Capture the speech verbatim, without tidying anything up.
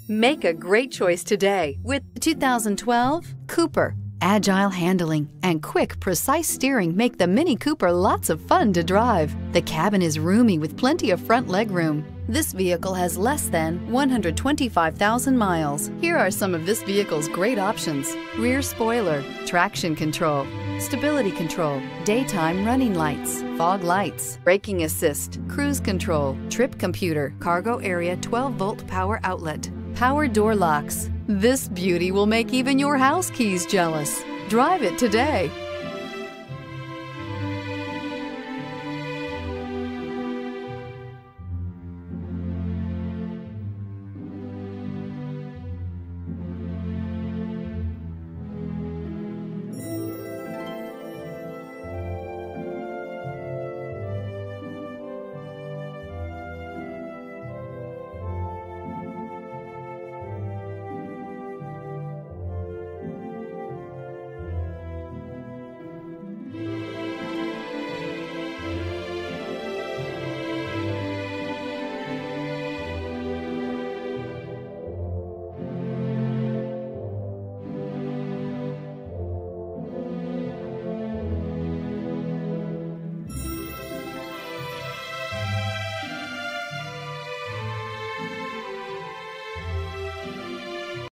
Make a great choice today with the two thousand twelve Cooper. Agile handling and quick, precise steering make the Mini Cooper lots of fun to drive. The cabin is roomy with plenty of front legroom. This vehicle has less than one hundred twenty-five thousand miles. Here are some of this vehicle's great options: rear spoiler, traction control, stability control, daytime running lights, fog lights, braking assist, cruise control, trip computer, cargo area twelve volt power outlet, power door locks. This beauty will make even your house keys jealous. Drive it today.